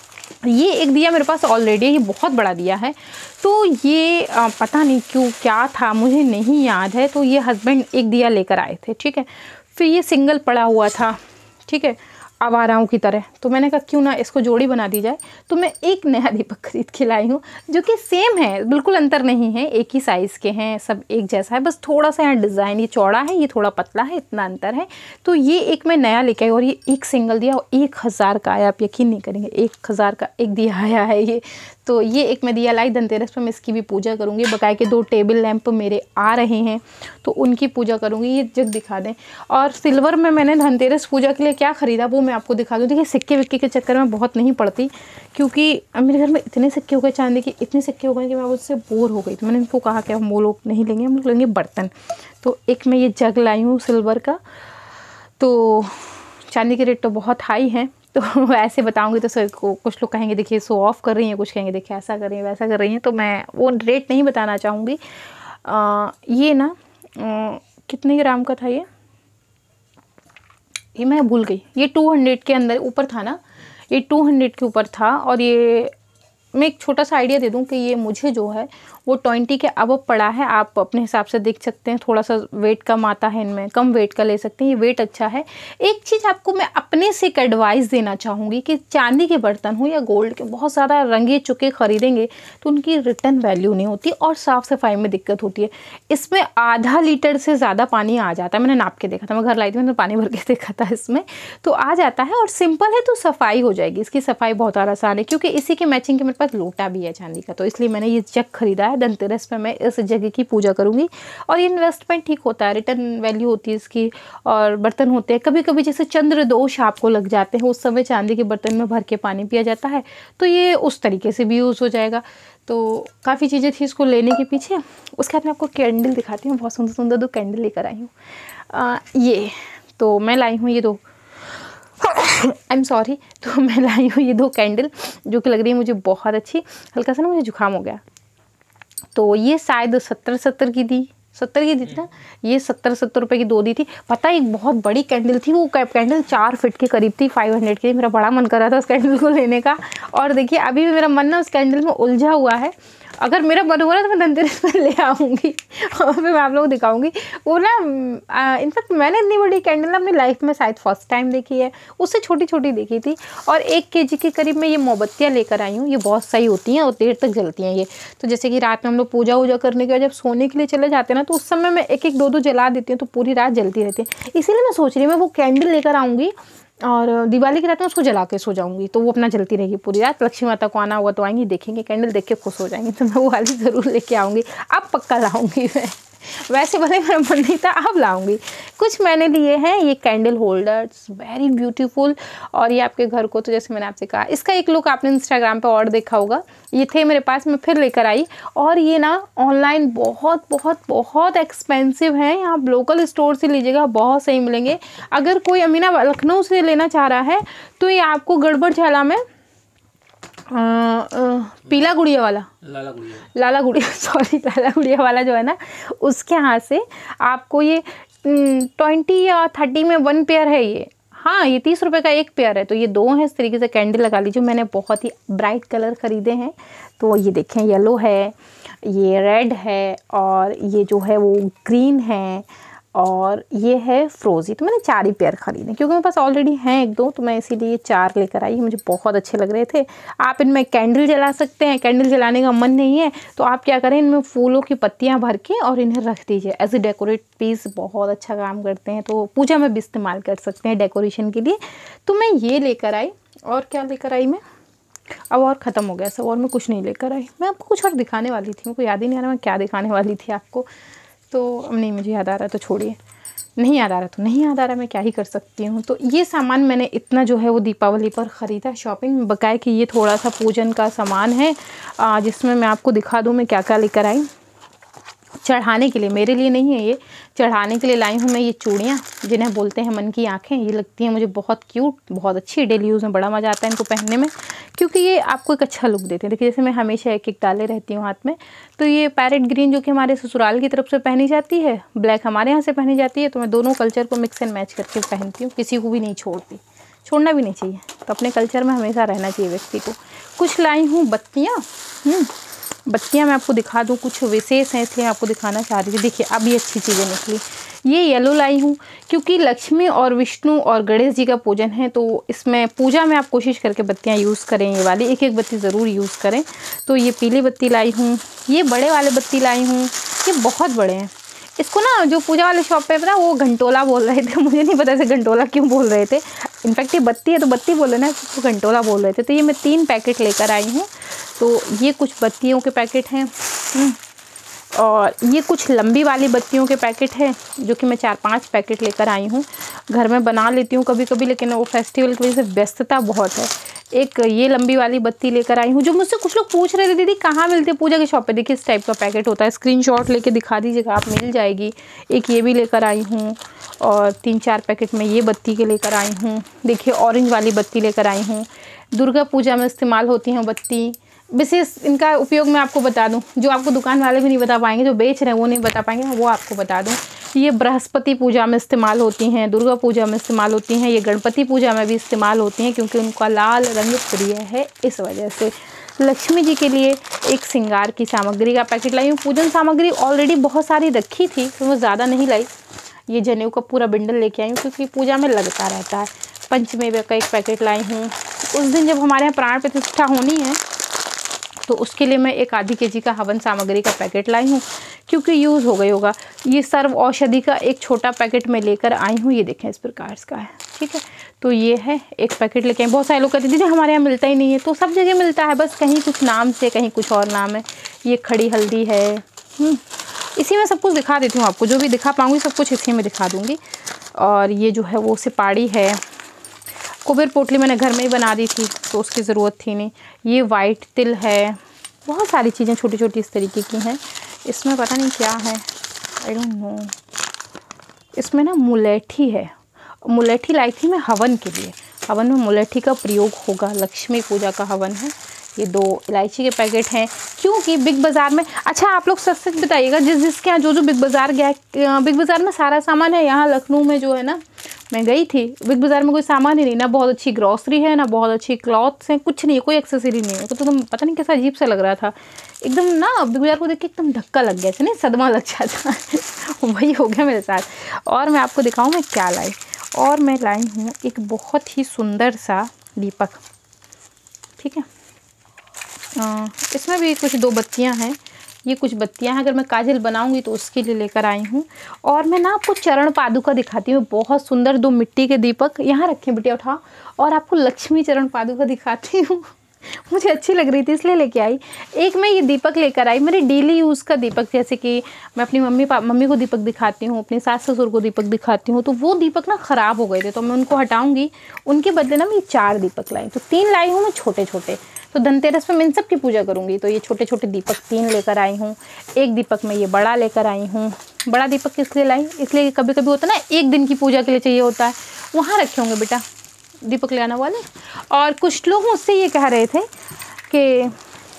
ये एक दिया मेरे पास ऑलरेडी, ये बहुत बड़ा दिया है। तो ये आ, पता नहीं क्यों क्या था, मुझे नहीं याद है। तो ये हस्बैंड एक दिया लेकर आए थे, ठीक है। फिर ये सिंगल पड़ा हुआ था, ठीक है, आवाराओं की तरह। तो मैंने कहा क्यों ना इसको जोड़ी बना दी जाए। तो मैं एक नया दीपक खरीद के लाई हूँ, जो कि सेम है, बिल्कुल अंतर नहीं है, एक ही साइज़ के हैं, सब एक जैसा है। बस थोड़ा सा यहाँ डिज़ाइन, ये चौड़ा है, ये थोड़ा पतला है, इतना अंतर है। तो ये एक मैं नया लेके आई, और ये एक सिंगल दिया और एक हज़ार का आया। आप यकीन नहीं करेंगे, एक हज़ार का एक दिया आया है ये। तो ये एक मैं दिया लाई धनतेरस पर, मैं इसकी भी पूजा करूँगी। बकाया के दो टेबल लैंप मेरे आ रहे हैं, तो उनकी पूजा करूँगी। ये जग दिखा दें। और सिल्वर में मैंने धनतेरस पूजा के लिए क्या ख़रीदा वो मैं आपको दिखा दूँ। देखिए सिक्के विक्के के चक्कर में बहुत नहीं पड़ती, क्योंकि मेरे घर में इतने सिक्के हो गए चांदी के, इतने सिक्के हो गए कि मैं उससे बोर हो गई। तो मैंने उनको कहा कि हम वो लोग नहीं लेंगे, हम लोग लेंगे बर्तन। तो एक मैं ये जग लाई हूँ सिल्वर का। तो चांदी के रेट तो बहुत हाई हैं, तो ऐसे बताऊंगी तो सर को कुछ लोग कहेंगे देखिए शो ऑफ कर रही हैं, कुछ कहेंगे देखिए ऐसा कर रही हैं वैसा कर रही हैं। तो मैं वो रेट नहीं बताना चाहूँगी। ये ना आ, कितने ग्राम का था ये ये मैं भूल गई। ये टू हंड्रेड के अंदर ऊपर था ना, ये टू हंड्रेड के ऊपर था। और ये मैं एक छोटा सा आइडिया दे दूं कि ये मुझे जो है वो ट्वेंटी के अब पड़ा है। आप अपने हिसाब से देख सकते हैं, थोड़ा सा वेट कम आता है इनमें, कम वेट का ले सकते हैं। ये वेट अच्छा है। एक चीज़ आपको मैं अपने से एक एडवाइस देना चाहूँगी कि चांदी के बर्तन हो या गोल्ड के, बहुत ज़्यादा रंगे चुके ख़रीदेंगे तो उनकी रिटर्न वैल्यू नहीं होती और साफ़ सफाई में दिक्कत होती है। इसमें आधा लीटर से ज़्यादा पानी आ जाता है। मैंने नाप के देखा था, मैं घर लाई थी, मैंने पानी भर के देखा था इसमें, तो आ जाता है। और सिंपल है तो सफाई हो जाएगी, इसकी सफाई बहुत आसान है। क्योंकि इसी के मैचिंग के मेरे पास लोटा भी है चांदी का, तो इसलिए मैंने ये जग खरीदा है। धनतेरस पे मैं इस जगह की पूजा करूंगी। और ये इन्वेस्टमेंट ठीक होता है, रिटर्न वैल्यू होती है इसकी। और बर्तन होते हैं, कभी कभी जैसे चंद्र दोष आपको लग जाते हैं, उस समय चांदी के बर्तन में भर के पानी पिया जाता है, तो ये उस तरीके से भी यूज़ हो जाएगा। तो काफ़ी चीज़ें थी इसको लेने के पीछे। उसके बाद मैं आपको कैंडल दिखाती हूँ, बहुत सुंदर सुंदर दो कैंडल लेकर आई हूँ। ये तो मैं लाई हूँ ये दो आई एम सॉरी तो मैं लाई हूँ ये दो कैंडल, जो कि लग रही है मुझे बहुत अच्छी। हल्का सा ना मुझे जुकाम हो गया, तो ये शायद सत्तर सत्तर की थी, सत्तर की थी ना, ये सत्तर सत्तर रुपए की दो दी थी। पता है एक बहुत बड़ी कैंडल थी, वो कैंडल चार फीट के करीब थी, फाइव हंड्रेड की थी। मेरा बड़ा मन कर रहा था उस कैंडल को लेने का। और देखिए अभी भी मेरा मन ना उस कैंडल में उलझा हुआ है। अगर मेरा मन हो रहा है तो मैं धनतेरस पर ले आऊँगी और फिर मैं आप लोगों को दिखाऊंगी। वो ना इनफैक्ट मैंने इतनी बड़ी कैंडल अपनी लाइफ में शायद फर्स्ट टाइम देखी है, उससे छोटी छोटी देखी थी। और एक केजी के करीब मैं ये मोमबत्तियाँ लेकर आई हूँ। ये बहुत सही होती हैं और देर तक जलती हैं ये। तो जैसे कि रात में हम लोग पूजा वूजा करने के बाद जब सोने के लिए चले जाते हैं ना, तो उस समय मैं एक एक दो दो जला देती हूँ, तो पूरी रात जलती रहती है। इसीलिए मैं सोच रही हूँ मैं वो कैंडल लेकर आऊँगी और दिवाली की रात में उसको जला के सो जाऊंगी, तो वो अपना जलती रहेगी पूरी रात। लक्ष्मी माता को आना होगा तो आएंगी, देखेंगे कैंडल, देख के खुश हो जाएंगे। तो मैं वो वाली ज़रूर लेके आऊँगी, अब पक्का लाऊंगी मैं। वैसे भले मेरा मन नहीं था, अब लाऊंगी। कुछ मैंने लिए हैं ये कैंडल होल्डर्स, वेरी ब्यूटीफुल। और ये आपके घर को, तो जैसे मैंने आपसे कहा, इसका एक लुक आपने इंस्टाग्राम पे और देखा होगा। ये थे मेरे पास, मैं फिर लेकर आई। और ये ना ऑनलाइन बहुत बहुत बहुत एक्सपेंसिव हैं, यहाँ आप लोकल स्टोर से लीजिएगा बहुत सही मिलेंगे। अगर कोई अमीना लखनऊ से लेना चाह रहा है तो ये आपको गड़बड़ झाला में आ, आ, पीला गुड़िया वाला लाला गुड़िया लाला गुड़िया सॉरी लाला गुड़िया वाला जो है ना, उसके यहाँ से आपको ये ट्वेंटी या थर्टी में वन पेयर है ये। हाँ ये तीस रुपए का एक पेयर है, तो ये दो हैं। इस तरीके से कैंडल लगा लीजिए। मैंने बहुत ही ब्राइट कलर ख़रीदे हैं, तो ये देखें येलो है, ये रेड है, और ये जो है वो ग्रीन है, और ये है फ्रोज़ी। तो मैंने चार ही पेयर ख़रीदे क्योंकि मेरे पास ऑलरेडी हैं एक दो, तो मैं इसीलिए चार लेकर आई। मुझे बहुत अच्छे लग रहे थे। आप इनमें कैंडल जला सकते हैं। कैंडल जलाने का मन नहीं है तो आप क्या करें, इनमें फूलों की पत्तियां भर के और इन्हें रख दीजिए एज ए डेकोरेट पीस। बहुत अच्छा काम करते हैं, तो पूजा में भी इस्तेमाल कर सकते हैं डेकोरेशन के लिए। तो मैं ये लेकर आई। और क्या लेकर आई मैं, अब और ख़त्म हो गया सब, और मैं कुछ नहीं लेकर आई। मैं आपको कुछ और दिखाने वाली थी, मुझे याद ही नहीं आ रहा मैं क्या दिखाने वाली थी आपको। तो अब नहीं मुझे याद आ रहा, तो छोड़िए। नहीं याद आ रहा तो नहीं याद आ रहा, मैं क्या ही कर सकती हूँ। तो ये सामान मैंने इतना जो है वो दीपावली पर ख़रीदा शॉपिंग में। बकाया कि ये थोड़ा सा पूजन का सामान है, जिसमें मैं आपको दिखा दूँ मैं क्या क्या लेकर आई। चढ़ाने के लिए, मेरे लिए नहीं है ये, चढ़ाने के लिए लाई हूँ मैं ये चूड़ियाँ, जिन्हें बोलते हैं मन की आँखें। ये लगती हैं मुझे बहुत क्यूट, बहुत अच्छी। डेली यूज़ में बड़ा मज़ा आता है इनको पहनने में, क्योंकि ये आपको एक अच्छा लुक देते हैं। देखिए जैसे मैं हमेशा एक एक डाले रहती हूँ हाथ में। तो ये पैरेट ग्रीन जो कि हमारे ससुराल की तरफ से पहनी जाती है, ब्लैक हमारे यहाँ से पहनी जाती है। तो मैं दोनों कल्चर को मिक्स एंड मैच करके पहनती हूँ, किसी को भी नहीं छोड़ती, छोड़ना भी नहीं चाहिए। तो अपने कल्चर में हमेशा रहना चाहिए व्यक्ति को। कुछ लाई हूँ बत्तियाँ, बत्तियाँ मैं आपको दिखा दूँ, कुछ विशेष हैं इसलिए आपको दिखाना चाह रही थी। देखिए अब ये अच्छी चीज़ें निकली। ये येलो लाई हूँ क्योंकि लक्ष्मी और विष्णु और गणेश जी का पूजन है, तो इसमें पूजा में आप कोशिश करके बत्तियाँ यूज़ करें। ये वाली एक एक बत्ती ज़रूर यूज़ करें। तो ये पीली बत्ती लाई हूँ, ये बड़े वाले बत्ती लाई हूँ, ये बहुत बड़े हैं। इसको ना जो पूजा वाले शॉप पे पता वो घंटोला बोल रहे थे, मुझे नहीं पता इसे घंटोला क्यों बोल रहे थे। इनफैक्ट ये बत्ती है तो बत्ती बोल रहे ना, इसको घंटोला बोल रहे थे। तो ये मैं तीन पैकेट लेकर आई हूँ। तो ये कुछ बत्तियों के पैकेट हैं, और ये कुछ लंबी वाली बत्तियों के पैकेट हैं, जो कि मैं चार पांच पैकेट लेकर आई हूँ। घर में बना लेती हूँ कभी कभी, लेकिन वो फेस्टिवल की वजह से व्यस्तता बहुत है। एक ये लंबी वाली बत्ती लेकर आई हूँ, जो मुझसे कुछ लोग पूछ रहे थे दीदी कहाँ मिलती है पूजा की शॉप पे। देखिए इस टाइप का पैकेट होता है, स्क्रीनशॉट लेके दिखा दीजिएगा आप, मिल जाएगी। एक ये भी लेकर आई हूँ, और तीन चार पैकेट में ये बत्ती के लेकर आई हूँ। देखिए ऑरेंज वाली बत्ती लेकर आई हूँ, दुर्गा पूजा में इस्तेमाल होती हैं बत्ती। विशेष इनका उपयोग मैं आपको बता दूं, जो आपको दुकान वाले भी नहीं बता पाएंगे, जो बेच रहे हैं वो नहीं बता पाएंगे, वो आपको बता दूं। ये बृहस्पति पूजा में इस्तेमाल होती हैं, दुर्गा पूजा में इस्तेमाल होती हैं, ये गणपति पूजा में भी इस्तेमाल होती हैं, क्योंकि उनका लाल रंग प्रिय है। इस वजह से लक्ष्मी जी के लिए एक श्रृंगार की सामग्री का पैकेट लाई हूँ। पूजन सामग्री ऑलरेडी बहुत सारी रखी थी, तो मैं ज़्यादा नहीं लाई। ये जनेऊ का पूरा बिंडल लेके आई हूँ, क्योंकि पूजा में लगता रहता है। पंचमेवे का एक पैकेट लाई हूँ। उस दिन जब हमारे यहाँ प्राण प्रतिष्ठा होनी है, तो उसके लिए मैं एक आधी केजी का हवन सामग्री का पैकेट लाई हूँ, क्योंकि यूज़ हो गई होगा। ये सर्व औषधि का एक छोटा पैकेट मैं लेकर आई हूँ, ये देखें इस प्रकार का है, ठीक है। तो ये है एक पैकेट लेके आई। बहुत सारे लोग कहते हैं दीदी हमारे यहाँ मिलता ही नहीं है, तो सब जगह मिलता है, बस कहीं कुछ नाम से कहीं कुछ और नाम है। ये खड़ी हल्दी है, इसी में सब कुछ दिखा देती हूँ आपको, जो भी दिखा पाऊँगी सब कुछ इसी में दिखा दूँगी। और ये जो है वो सिपाड़ी है। कुबेर पोटली मैंने घर में ही बना दी थी, तो उसकी ज़रूरत थी नहीं। ये वाइट तिल है। बहुत सारी चीज़ें छोटी छोटी इस तरीके की हैं। इसमें पता नहीं क्या है, आई डोंट नो। इसमें ना मुलेठी है, मुलेठी लाई थी मैं हवन के लिए। हवन में मुलेठी का प्रयोग होगा, लक्ष्मी पूजा का हवन है। ये दो इलायची के पैकेट हैं, क्योंकि बिग बाज़ार में, अच्छा आप लोग सच सच बताइएगा जिस जिसके यहाँ जो जो बिग बाज़ार गया है, बिग बाज़ार में सारा सामान है। यहाँ लखनऊ में जो है ना, मैं गई थी, बिग बाज़ार में कोई सामान ही नहीं, ना बहुत अच्छी ग्रॉसरी है, ना बहुत अच्छी क्लॉथ्स हैं, कुछ नहीं है, कोई एक्सेसरी नहीं है। तो तुम पता नहीं कैसा अजीब सा लग रहा था एकदम ना, बिग बाज़ार को देख के एकदम धक्का लग गया, नहीं सदमा लग जाता वही हो गया मेरे साथ। और मैं आपको दिखाऊँ मैं क्या लाई। और मैं लाई हूँ एक बहुत ही सुंदर सा दीपक, ठीक है। आ, इसमें भी कुछ दो बत्तियां हैं। ये कुछ बत्तियां हैं, अगर मैं काजल बनाऊंगी तो उसके लिए लेकर आई हूँ। और मैं ना आपको चरण पादुका दिखाती हूँ, बहुत सुंदर दो मिट्टी के दीपक यहाँ रखे बिटिया उठा। और आपको लक्ष्मी चरण पादुका दिखाती हूँ मुझे अच्छी लग रही थी इसलिए लेके आई। एक मैं ये दीपक लेकर आई, मेरे डेली यूज़ का दीपक, जैसे कि मैं अपनी मम्मी पा मम्मी को दीपक दिखाती हूँ, अपने सास ससुर को दीपक दिखाती हूँ, तो वो दीपक ना ख़राब हो गए थे, तो मैं उनको हटाऊंगी। उनके बदले ना मैं चार दीपक लाई, तो तीन लाई हूँ मैं छोटे छोटे। तो धनतेरस पे मैं इन सब की पूजा करूँगी, तो ये छोटे छोटे दीपक तीन लेकर आई हूँ। एक दीपक मैं ये बड़ा लेकर आई हूँ। बड़ा दीपक किस लिए लाई, इसलिए कभी कभी होता है ना एक दिन की पूजा के लिए चाहिए होता है, वहाँ रखे होंगे बेटा दीपक ले आना वाले। और कुछ लोग मुझसे ये कह रहे थे कि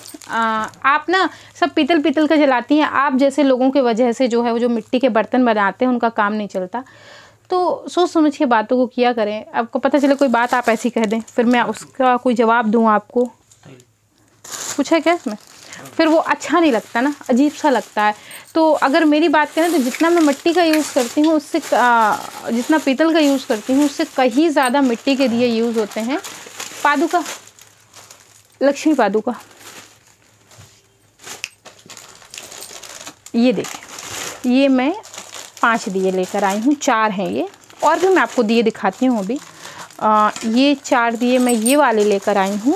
आप ना सब पीतल पीतल का जलाती हैं, आप जैसे लोगों की वजह से जो है वो जो मिट्टी के बर्तन बनाते हैं उनका काम नहीं चलता। तो सोच समझ के बातों को किया करें। आपको पता चले कोई बात आप ऐसी कह दें, फिर मैं उसका कोई जवाब दूँ आपको, कुछ है क्या इसमें, फिर वो अच्छा नहीं लगता ना, अजीब सा लगता है। तो अगर मेरी बात करें तो जितना मैं मिट्टी का यूज़ करती हूँ उससे आ, जितना पीतल का यूज़ करती हूँ उससे कहीं ज़्यादा मिट्टी के दिए यूज़ होते हैं। पादुका, लक्ष्मी पादुका, ये देखें, ये मैं पांच दिए लेकर आई हूँ, चार हैं ये, और भी मैं आपको दिए दिखाती हूँ अभी। आ, ये चार दिए मैं ये वाले लेकर आई हूँ,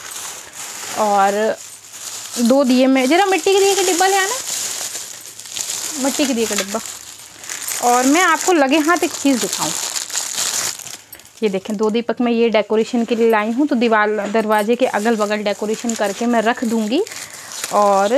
और दो दिए मैं, जरा मिट्टी के दिए का डिब्बा ले आना, मिट्टी के दिए का डिब्बा। और मैं आपको लगे हाथ एक चीज़ दिखाऊं, ये देखें, दो दीपक मैं ये डेकोरेशन के लिए लाई हूँ। तो दीवार दरवाजे के अगल बगल डेकोरेशन करके मैं रख दूँगी, और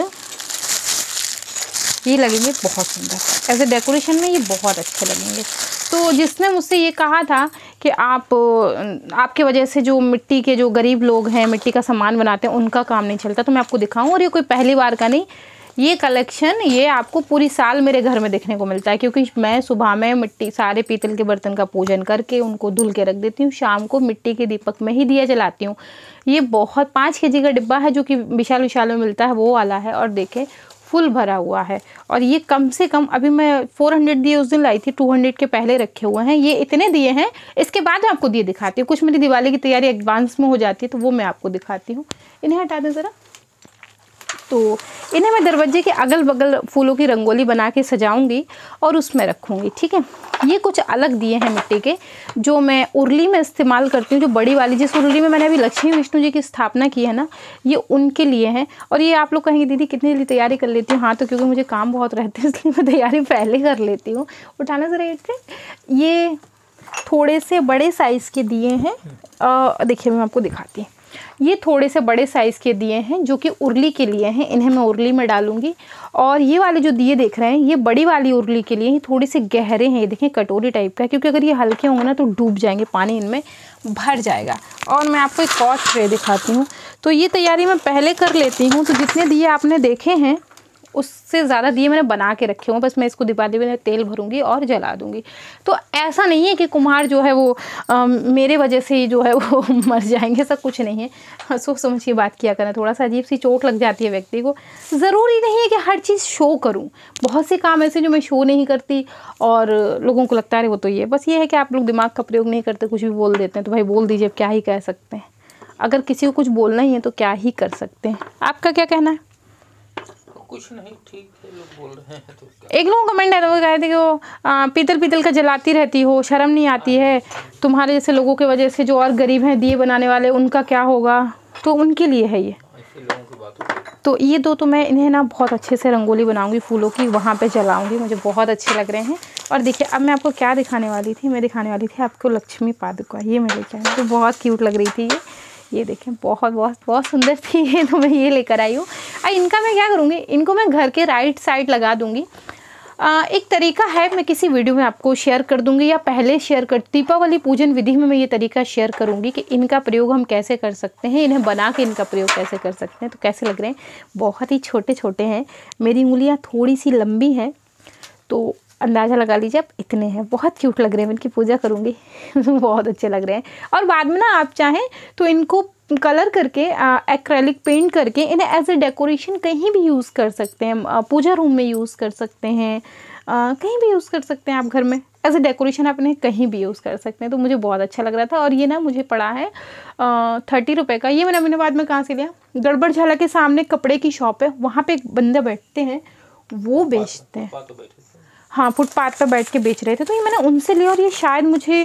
ये लगेंगे बहुत सुंदर, ऐसे डेकोरेशन में ये बहुत अच्छे लगेंगे। तो जिसने मुझसे ये कहा था कि आप आपके वजह से जो मिट्टी के जो गरीब लोग हैं मिट्टी का सामान बनाते हैं उनका काम नहीं चलता, तो मैं आपको दिखाऊं। और ये कोई पहली बार का नहीं, ये कलेक्शन ये आपको पूरी साल मेरे घर में देखने को मिलता है, क्योंकि मैं सुबह में मिट्टी सारे पीतल के बर्तन का पूजन करके उनको धुल के रख देती हूँ, शाम को मिट्टी के दीपक में ही दिया जलाती हूँ। ये बहुत पाँच के जी का डिब्बा है जो कि विशाल विशाल में मिलता है, वो वाला है, और देखें फुल भरा हुआ है। और ये कम से कम अभी मैं चार सौ दिए उस दिन लाई थी, दो सौ के पहले रखे हुए हैं, ये इतने दिए हैं। इसके बाद मैं आपको दिए दिखाती हूँ, कुछ मेरी दिवाली की तैयारी एडवांस में हो जाती है तो वो मैं आपको दिखाती हूँ। इन्हें हटा दें ज़रा। तो इन्हें मैं दरवाजे के अगल बगल फूलों की रंगोली बना के सजाऊंगी और उसमें रखूंगी, ठीक है। ये कुछ अलग दिए हैं मिट्टी के जो मैं उर्ली में इस्तेमाल करती हूँ, जो बड़ी वाली जिस उर्ली में मैंने अभी लक्ष्मी विष्णु जी की स्थापना की है ना, ये उनके लिए हैं। और ये आप लोग कहेंगे दीदी कितने लिए तैयारी कर लेती हूँ, हाँ तो क्योंकि मुझे काम बहुत रहते हैं इसलिए मैं तैयारी पहले कर लेती हूँ। उठाना ज़रा एक से, ये थोड़े से बड़े साइज़ के दिए हैं, देखिए मैं आपको दिखाती हूँ। ये थोड़े से बड़े साइज़ के दिए हैं जो कि उर्ली के लिए हैं, इन्हें मैं उर्ली में डालूंगी। और ये वाले जो दिए देख रहे हैं ये बड़ी वाली उर्ली के लिए, ये थोड़े से गहरे हैं, ये देखें कटोरी टाइप का है, क्योंकि अगर ये हल्के होंगे ना तो डूब जाएंगे, पानी इनमें भर जाएगा। और मैं आपको एक और ट्रे दिखाती हूँ। तो ये तैयारी मैं पहले कर लेती हूँ, तो जितने दिए आपने देखे हैं उससे ज़्यादा दिए मैंने बना के रखे हुए, बस मैं इसको दिवाली में तेल भरूंगी और जला दूंगी। तो ऐसा नहीं है कि कुम्हार जो है वो आ, मेरे वजह से ही जो है वो मर जाएंगे, सब कुछ नहीं है। सोच समझ के बात किया करना, थोड़ा सा अजीब सी चोट लग जाती है व्यक्ति को। ज़रूरी नहीं है कि हर चीज़ शो करूँ, बहुत से काम ऐसे जो मैं शो नहीं करती और लोगों को लगता है वो तो ये, बस ये है कि आप लोग दिमाग का प्रयोग नहीं करते, कुछ भी बोल देते हैं। तो भाई बोल दीजिए, क्या ही कह सकते हैं, अगर किसी को कुछ बोलना ही है तो क्या ही कर सकते हैं। आपका क्या कहना है? कुछ नहीं, ठीक है, लोग बोल रहे हैं तो क्या। एक लोगों कमेंट आया था, वो कह रहे थे कि वो आ, पीतल पीतल का जलाती रहती हो, शर्म नहीं आती है तुम्हारे जैसे लोगों की वजह से, जो और गरीब हैं दिए बनाने वाले उनका क्या होगा। तो उनके लिए है ये। ऐसे लोगों की बातों को तो ये दो तो मैं इन्हें ना बहुत अच्छे से रंगोली बनाऊंगी फूलों की, वहाँ पे जलाऊंगी, मुझे बहुत अच्छे लग रहे हैं। और देखिए अब मैं आपको क्या दिखाने वाली थी, मैं दिखाने वाली थी आपको लक्ष्मी पादुका, ये मैं लेकर आई, तो बहुत क्यूट लग रही थी ये ये देखें, बहुत बहुत बहुत सुंदर थी ये, तो मैं ये लेकर आई हूँ। और इनका मैं क्या करूँगी, इनको मैं घर के राइट साइड लगा दूँगी। आ, एक तरीका है, मैं किसी वीडियो में आपको शेयर कर दूँगी या पहले शेयर कर, दीपावली पूजन विधि में मैं ये तरीका शेयर करूँगी कि इनका प्रयोग हम कैसे कर सकते हैं, इन्हें बना के इनका प्रयोग कैसे कर सकते हैं। तो कैसे लग रहे हैं, बहुत ही छोटे छोटे हैं, मेरी उंगलियाँ थोड़ी सी लंबी हैं, तो अंदाज़ा लगा लीजिए आप इतने हैं, बहुत क्यूट लग रहे हैं। मैं इनकी पूजा करूँगी बहुत अच्छे लग रहे हैं। और बाद में ना आप चाहें तो इनको कलर करके, एक्रेलिक पेंट करके इन्हें एज ए डेकोरेशन कहीं भी यूज़ कर सकते हैं, पूजा रूम में यूज़ कर सकते हैं, आ, कहीं भी यूज़ कर सकते हैं आप घर में एज ए डेकोरेशन, आप इन्हें कहीं भी यूज़ कर सकते हैं। तो मुझे बहुत अच्छा लग रहा था। और ये ना मुझे पड़ा है थर्टी रुपये का, ये मैंने अपने बाद में कहाँ से लिया, गड़बड़ झाला के सामने कपड़े की शॉप है, वहाँ पर एक बंदे बैठते हैं, वो बेचते हैं, हाँ फुटपाथ पर बैठ के बेच रहे थे, तो ये मैंने उनसे लिया। और ये शायद मुझे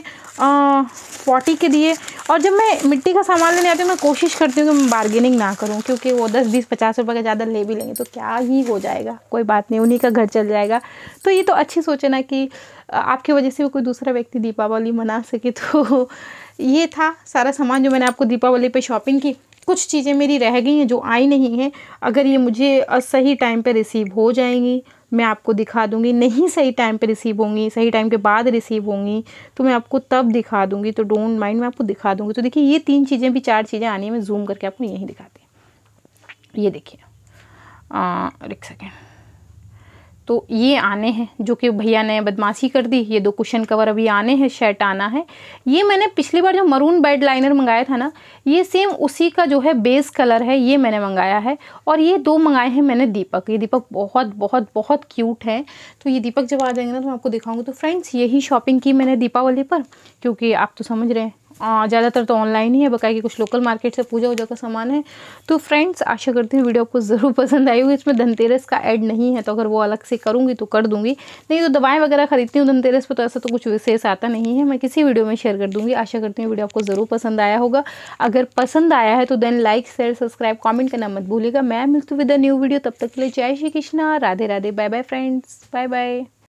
फोर्टी के दिए। और जब मैं मिट्टी का सामान लेने आती हूँ मैं कोशिश करती हूँ कि मैं बार्गेनिंग ना करूँ, क्योंकि वो दस बीस पचास रुपये का ज़्यादा ले भी लेंगे तो क्या ही हो जाएगा, कोई बात नहीं, उन्हीं का घर चल जाएगा। तो ये तो अच्छी सोच है ना कि आपकी वजह से कोई दूसरा व्यक्ति दीपावली मना सके। तो ये था सारा सामान जो मैंने आपको दीपावली पे शॉपिंग की। कुछ चीज़ें मेरी रह गई हैं जो आई नहीं हैं, अगर ये मुझे सही टाइम पे रिसीव हो जाएंगी मैं आपको दिखा दूंगी, नहीं सही टाइम पे रिसीव होंगी, सही टाइम के बाद रिसीव होंगी तो मैं आपको तब दिखा दूंगी, तो डोंट माइंड, मैं आपको दिखा दूंगी। तो देखिए ये तीन चीज़ें भी, चार चीज़ें आनी है, मैं जूम करके आपको यही दिखाती हूँ। ये देखिए, एक सेकेंड, तो ये आने हैं, जो कि भैया ने बदमाशी कर दी। ये दो कुशन कवर अभी आने हैं, शर्ट आना है। ये मैंने पिछली बार जो मरून बेड लाइनर मंगाया था ना, ये सेम उसी का जो है बेस कलर है, ये मैंने मंगाया है। और ये दो मंगाए हैं मैंने दीपक। ये दीपक बहुत बहुत बहुत क्यूट है। तो ये दीपक जब आ जाएंगे ना तो मैं आपको दिखाऊंगी। तो फ्रेंड्स, यही शॉपिंग की मैंने दीपावली पर, क्योंकि आप तो समझ रहे हैं ज़्यादातर तो ऑनलाइन ही है, बकाया कुछ लोकल मार्केट से पूजा वूजा का सामान है। तो फ्रेंड्स, आशा करती हूँ वीडियो आपको ज़रूर पसंद आई होगी। इसमें धनतेरस का ऐड नहीं है, तो अगर वो अलग से करूँगी तो कर दूँगी, नहीं तो दवाएं वगैरह खरीदती हूँ धनतेरस पर, तो ऐसा तो कुछ विशेष आता नहीं है, मैं किसी वीडियो में शेयर कर दूँगी। आशा करती हूँ वीडियो आपको ज़रूर पसंद आया होगा। अगर पसंद आया है तो then like share subscribe comment करना मत भूलिएगा। मैं मिलती हूँ विद अ न्यू वीडियो, तब तक के लिए जय Shri Krishna, Radhe Radhe, bye bye friends, bye bye.